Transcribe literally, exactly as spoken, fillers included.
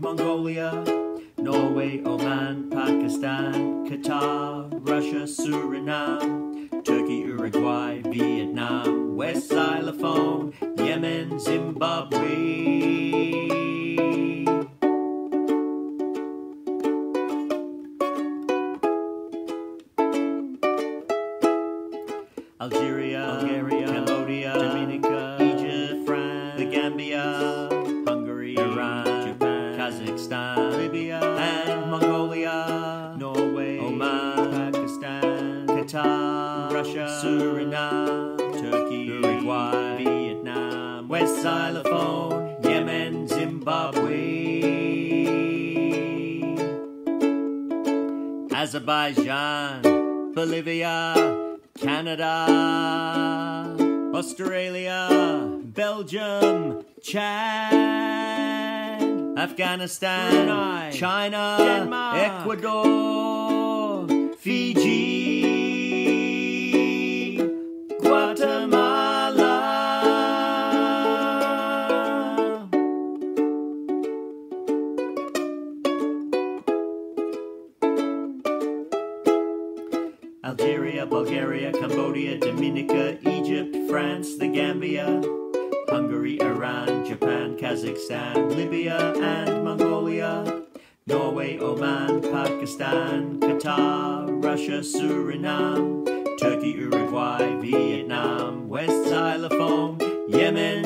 Mongolia, Norway, Oman, Pakistan, Qatar, Russia, Suriname, Turkey, Uruguay, Vietnam, West Xylophone, Yemen, Zimbabwe. Algeria, Bulgaria, Cambodia, Dominica, Egypt, France, the Gambia, Hungary, Iran, Japan, Kazakhstan, Libya, and Mongolia, Norway, Oman, Pakistan, Qatar, Russia, Suriname, Turkey, Uruguay, Vietnam, West Xylophone, Yemen, Zimbabwe, Azerbaijan, Bolivia, Canada, Australia, Belgium, Chad, Afghanistan, Brunei, China, Denmark, Ecuador, Fiji, Guatemala. Algeria, Bulgaria, Cambodia, Dominica, Egypt, France, the Gambia, Hungary, Iran, Japan, Kazakhstan, Libya, and Mongolia, Norway, Oman, Pakistan, Qatar, Russia, Suriname, Turkey, Uruguay, Vietnam, West Xylophone, Yemen,